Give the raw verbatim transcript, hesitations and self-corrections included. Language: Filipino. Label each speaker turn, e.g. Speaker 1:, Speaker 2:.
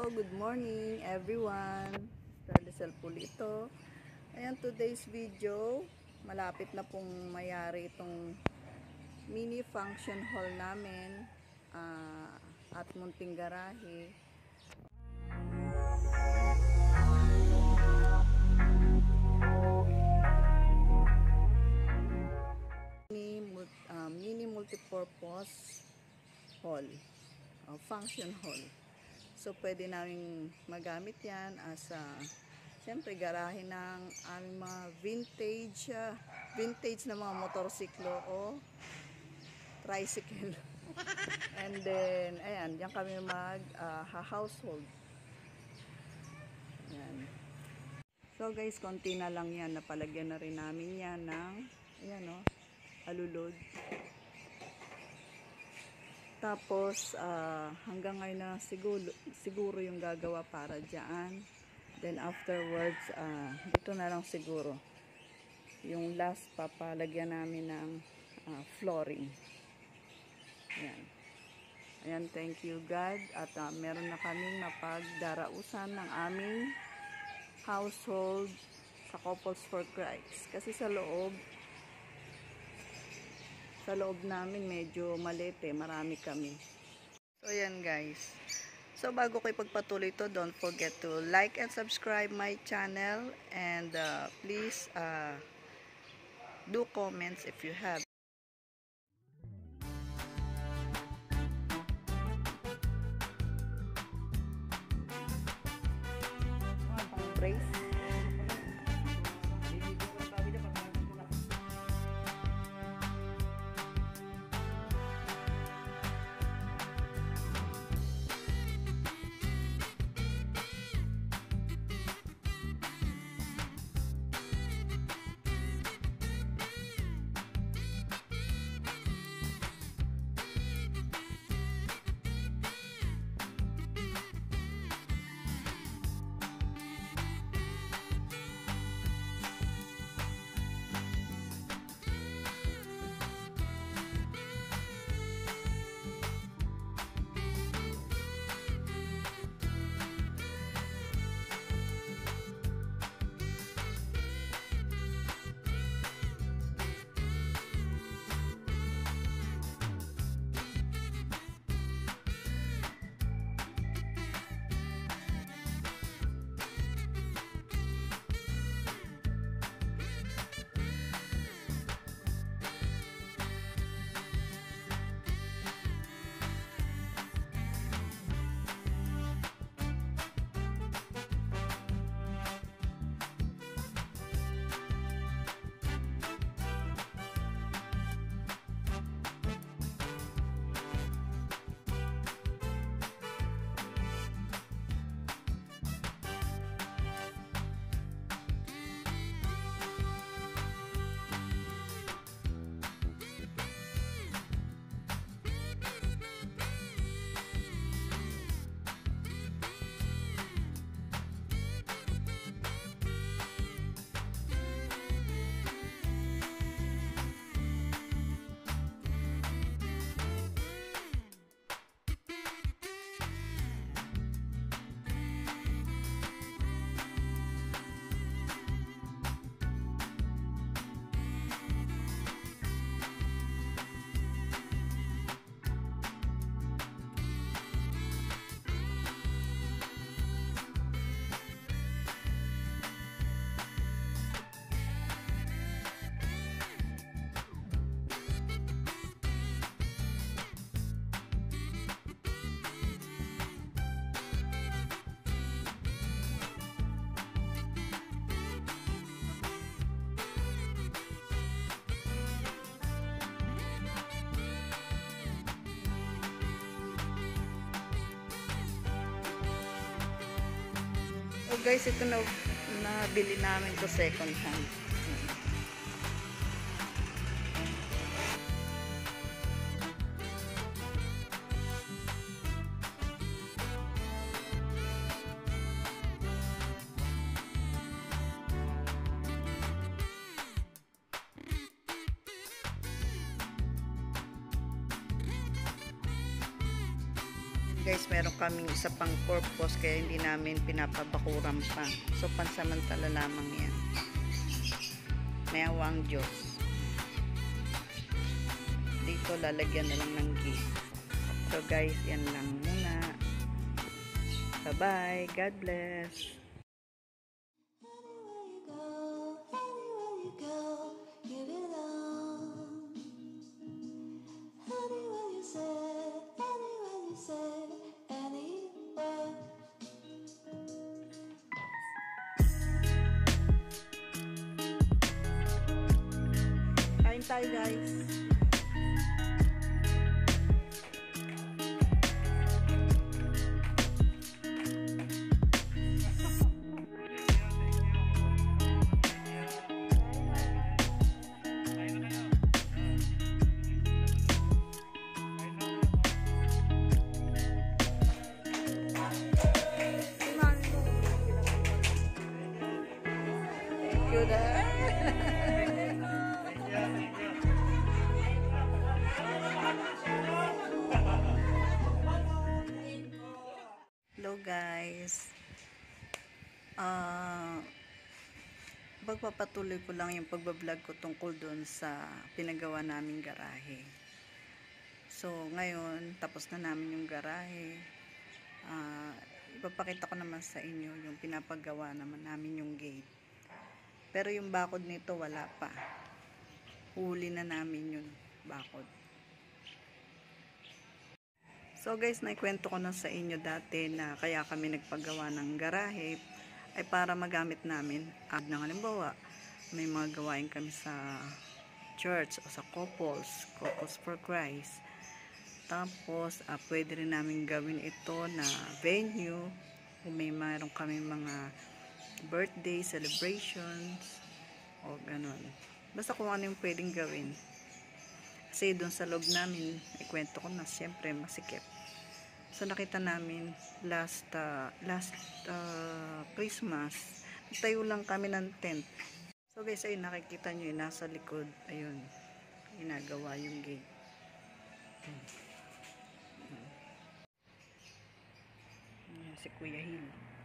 Speaker 1: good morning everyone. Darlisel po ito. Ayan, today's video, malapit na pong mayari itong mini function hall namin uh, at Munting Garahe. Mini, uh, mini multipurpose hall, uh, function hall. So, pwede namin magamit yan as a, siyempre, garahe ng aming mga vintage, uh, vintage na mga motorsiklo o tricycle. And then, ayan, yan kami mag uh, household. Ayan. So, guys, konti na lang yan. Napalagyan na rin namin yan ng, ayan o, alulod. Tapos, uh, hanggang ngayon na siguro, siguro yung gagawa para dyan. Then, afterwards, uh, dito na lang siguro. Yung last, papalagyan namin ng uh, flooring. Ayan. Ayan, thank you God. At uh, meron na kaming mapagdarausan ng aming household sa Couples for Christ. Kasi sa loob, sa loob namin medyo maliit eh, marami kami. So yan guys. So bago ko ipagpatuloy ito, don't forget to like and subscribe my channel, and uh, please uh, do comments if you have. Brace. So guys, ito na nabili namin to second hand. Guys, meron kaming isa pang purpose kaya hindi namin pinapabakuran pa. So, pansamantala lamang yan. May awa ang Diyos. Dito, lalagyan na lang ng gate. So, guys, yan lang muna. Bye-bye. God bless. Kain tayo, guys. Hello guys, uh, pagpapatuloy ko lang yung pagbablog ko tungkol doon sa pinagawa naming garahe. So ngayon tapos na namin yung garahe. uh, ipapakita ko naman sa inyo yung pinapagawa naman namin yung gate, pero yung bakod nito wala pa, huli na namin yung bakod. So guys, naikwento ko na sa inyo dati na kaya kami nagpagawa ng garahe ay para magamit namin. Ad ng halimbawa, may mga gawain kami sa church o sa couples, couples for Christ. Tapos, uh, pwede rin namin gawin ito na venue kung may mayroon kami mga birthday celebrations o ganun. Basta kung ano yung pwedeng gawin. Kasi doon sa loob namin, ikwento ko na siyempre masikip. So nakita namin last uh, last uh, Christmas, tayo lang kami ng tent. So guys, ayun nakikita nyo yun, nasa likod, ayun, ginagawa yung gate. Hmm. Hmm. Si Kuya Hill.